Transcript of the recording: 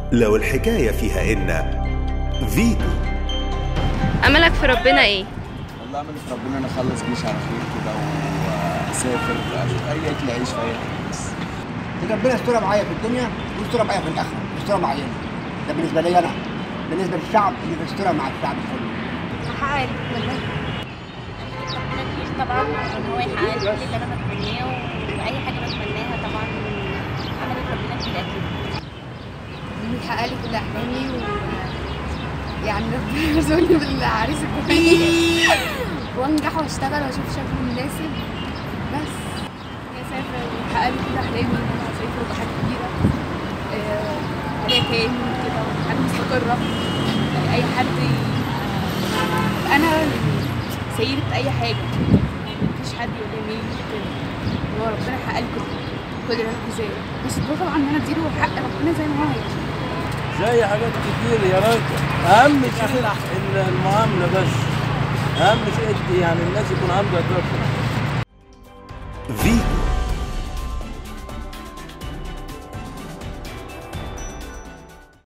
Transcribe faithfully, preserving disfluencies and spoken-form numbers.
لو الحكاية فيها إن فيتو. أملك في ربنا إيه؟ والله أملي في ربنا أنا أخلص جيش على خير كده وأسافر أشوف أي أكل أعيش في أي حاجة بس. ربنا يسترها معايا في الدنيا ويسترها معايا في الآخرة، يسترها معايا. ده بالنسبة لي أنا، بالنسبة للشعب اللي بيسترها مع الشعب كله. هحقق والله. ربنا كبير طبعا إن هو يحقق لي كل اللي أنا بتمناه وأي حاجة بتمناها طبعا أملي في ربنا كبير أكيد. يحقق لي كل احلامي و يعني ربنا يرزقني بالعريس الكويس وانجح واشتغل واشوف شكل مناسب بس. اسافر ويحقق لي كل احلامي ان انا اسافر وابقى حاجه كبيره، حاجه تاني كده وحاجه مستقره. اي حد انا سيدة اي حاجه، مفيش حد يقول لي كده. هو ربنا يحقق لي كل كل اللي انا عايزاه، بس طبعا ان انا اديله حق ربنا زي ما هو يعني. زي حاجات كتير يا راجل. اهم شيء المعامله بس، اهم شيء يعني الناس يكون عندها دافع. فيتو.